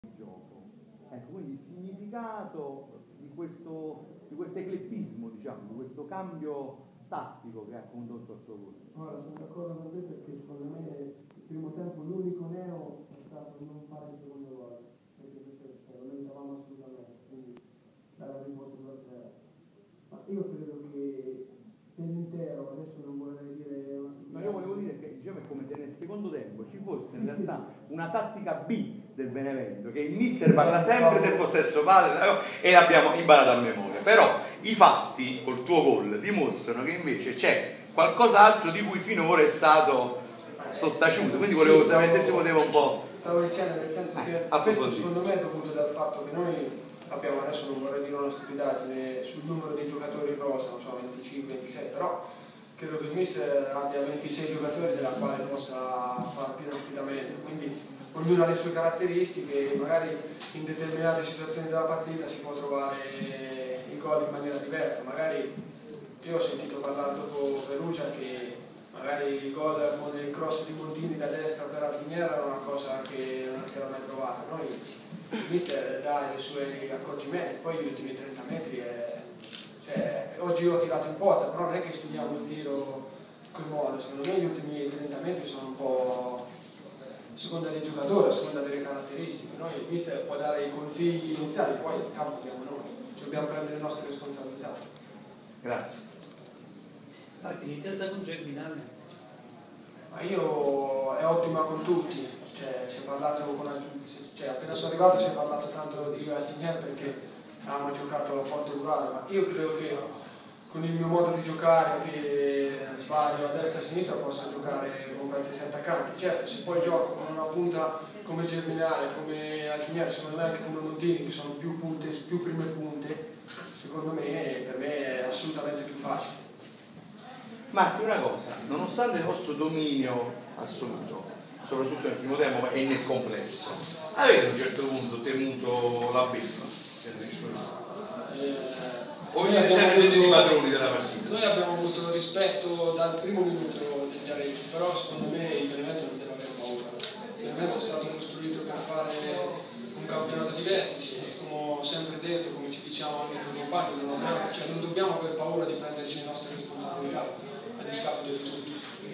di gioco. Ecco, quindi il significato di questo eclettismo, diciamo, di questo cambio tattico che ha condotto al suo gol. Ora sono d'accordo con te perché secondo me il primo tempo l'unico neo è stato non fare il secondo gol, perché questo lo meritavamo assolutamente, quindi dare un posto da 0. Ma io credo che per l'intero, adesso non vorrei dire... No, io volevo dire che diciamo, è come se nel secondo tempo ci fosse in realtà una tattica B del Benevento, che il mister parla sempre del possesso palla e l'abbiamo imparato a memoria, però i fatti col tuo gol dimostrano che invece c'è qualcos'altro di cui finora è stato sottaciuto, quindi volevo sapere se si poteva un po'... Stavo dicendo nel senso che questo secondo me è dovuto dal fatto che noi abbiamo, adesso non vorrei dire una stupidaggine, sul numero dei giocatori rosa, non so, 25, 26, però credo che il mister abbia 26 giocatori della quale possa fare pieno affidamento, quindi ognuno ha le sue caratteristiche e magari in determinate situazioni della partita si può trovare i gol in maniera diversa. Magari io ho sentito parlare dopo Perugia che magari il gol con il cross di Montini da destra per Altiniera era una cosa che non si era mai provata. Noi, il mister dà i suoi accorgimenti, poi gli ultimi 30 metri cioè, oggi io ho tirato in porta, però non è che studiamo il tiro in quel modo, secondo me gli ultimi 30 metri sono un po' a seconda dei giocatori, a seconda delle caratteristiche. Noi il mister può dare i consigli iniziali, poi il campo diamo noi, ci dobbiamo prendere le nostre responsabilità. Grazie. Martini, intesa con Germinale? Ma io è ottima con tutti, cioè, si è parlato appena sono arrivato si è parlato tanto di Asinier perché avevamo giocato a Porto Rurale, ma io credo che con il mio modo di giocare, che sbaglio a destra e a sinistra, possa giocare con qualsiasi attaccante. Certo, se poi gioco con una punta come Germinale, come Asinier, secondo me anche come Montini, che sono più prime punte, secondo me per me è assolutamente più facile. Marco, una cosa, nonostante il vostro dominio assoluto, soprattutto nel primo tempo e nel complesso, avete a un certo punto temuto la beffa? O siete dei padroni della partita? Noi abbiamo avuto rispetto dal primo minuto degli areggi, però secondo me il Benevento non deve avere paura. Il Benevento è stato costruito per fare un campionato di vertici e come ho sempre detto, come ci diciamo anche con i compagni, non dobbiamo aver paura di prenderci le nostre responsabilità a discapito di tutti.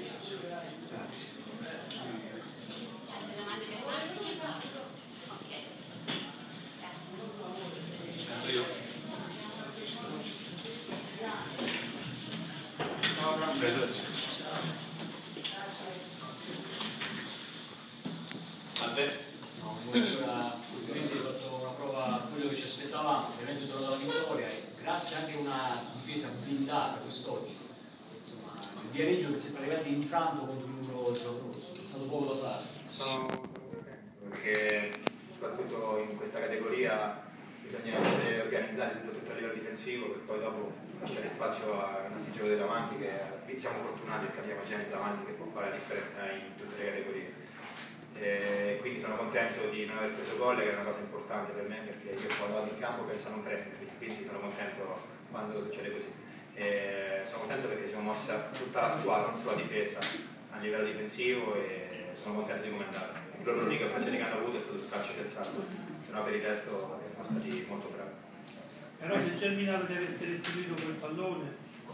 Ovviamente ho fatto una prova, quello che ci aspettavamo, ovviamente è tornato la vittoria e grazie anche a una difesa blindata quest'oggi. Insomma, il Viareggio che si è arrivati in franco contro il muro giallorosso, è stato poco da fare. Sono perché soprattutto in questa categoria bisogna essere organizzati soprattutto a livello difensivo per poi dopo lasciare spazio ai nostri giocatori davanti, che siamo fortunati perché abbiamo gente davanti che può fare la differenza in tutte le categorie. Quindi sono contento di non aver preso gol, che è una cosa importante per me perché io quando vado in campo penso a non prenderli, quindi sono contento quando succede così. Sono contento perché siamo mossa tutta la squadra, non solo la difesa, a livello difensivo e sono contento di come è andato. L'unica occasione che hanno avuto è stato su calcio piazzato, se no per il resto siamo stati molto bravi. Però se Germinale deve essere restituito quel pallone,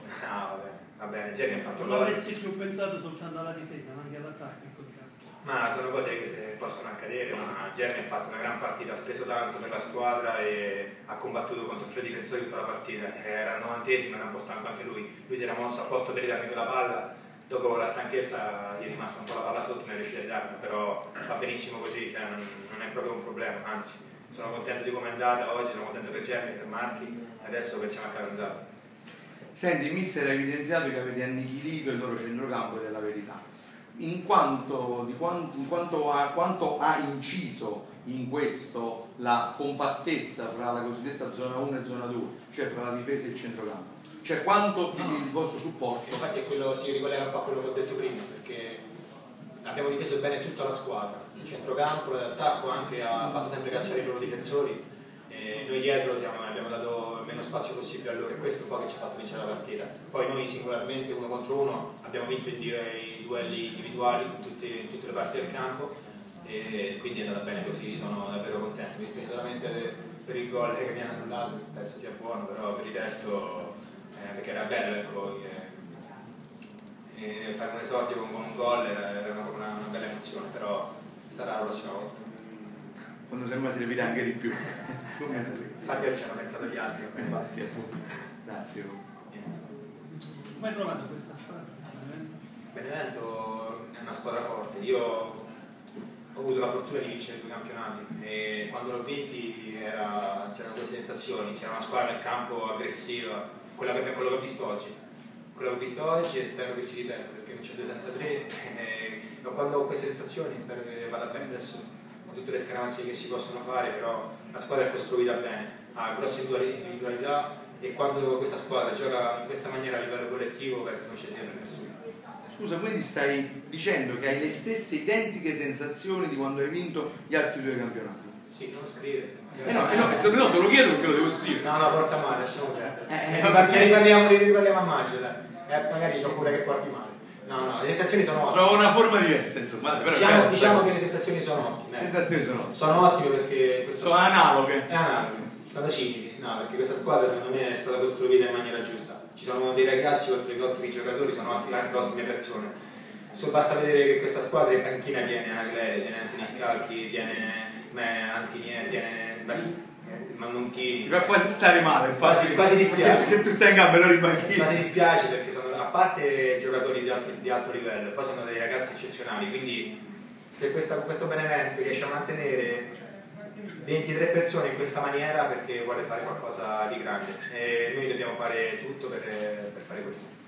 va bene, Germi ha fatto non avresti più pensato soltanto alla difesa, ma anche all'attacco in quel caso. Ma sono cose che possono accadere, ma Germi ha fatto una gran partita, ha speso tanto per la squadra e ha combattuto contro 3 difensori tutta la partita. Era al 90esimo, era un po' stanco anche lui si era mosso apposta per ridarmi quella palla, dopo la stanchezza gli è rimasta un po' la palla sotto, non è riuscito a ridarla, però va benissimo così, cioè non è proprio un problema, anzi sono contento di come è andata oggi, sono contento per Germi, per Marchi, adesso pensiamo a Catanzaro. Senti, il mister ha evidenziato che avete annichilito il loro centrocampo della verità. Quanto ha inciso in questo la compattezza fra la cosiddetta zona 1 e zona 2, cioè fra la difesa e il centrocampo? Cioè quanto il vostro supporto? Infatti è quello, si ricollega un po' a quello che ho detto prima, perché abbiamo difeso bene tutta la squadra, il centrocampo, l'attacco anche ha fatto sempre cacciare i loro difensori e noi dietro abbiamo dato il meno spazio possibile a loro e questo è un po' che ci ha fatto vincere la partita. Poi noi singolarmente, 1 contro 1, abbiamo vinto i duelli individuali in tutte le parti del campo e quindi è andata bene così, sono davvero contento. Mi spiace solamente per il gol che mi hanno annullato, penso sia buono, però per il resto perché era bello, ecco, fare un esordio con un gol era una bella emozione, però sarà la prossima volta. Quando sembra servire anche di più. Infatti oggi ci hanno pensato gli altri, per basket. Grazie. Come hai trovato questa squadra? Benevento è una squadra forte. Io ho avuto la fortuna di vincere 2 campionati e quando l'ho vinti c'erano 2 sensazioni, c'era una squadra nel campo aggressiva, quello che ho visto oggi. Quello che ho visto oggi e spero che si ripeta, perché non c'è 2 senza 3 e quando ho queste sensazioni spero che vada bene adesso con tutte le scaramanzie che si possono fare, però la squadra è costruita bene, ha grosse individualità e quando questa squadra gioca in questa maniera a livello collettivo penso non ci sia per nessuno. Scusa, quindi stai dicendo che hai le stesse identiche sensazioni di quando hai vinto gli altri 2 campionati? Sì, non scrivere. No, te lo chiedo perché lo devo scrivere. No, porta male, lasciamo perdere. Riparliamo a maggio, dai. Magari ho pure che porti male. No, le sensazioni sono ottime. Trovo una forma diversa, insomma. Però diciamo che le sensazioni sono ottime. Le sensazioni sono ottime. Sono ottime perché sono analoghe. Sono simili, no, perché questa squadra secondo me è stata costruita in maniera giusta. Ci sono dei ragazzi, oltre che ottimi giocatori, sono anche ottime persone. Basta vedere che questa squadra in panchina tiene Anagleri, tiene Siniscalchi, tiene Antinieri, tiene Mannonchini. Ti fa quasi stare male, quasi dispiace. Che tu stai in gambe, loro in panchina. Quasi dispiace perché sono, a parte giocatori di alto livello, poi sono dei ragazzi eccezionali, quindi se questo Benevento riesce a mantenere 23 persone in questa maniera perché vuole fare qualcosa di grande e noi dobbiamo fare tutto per fare questo.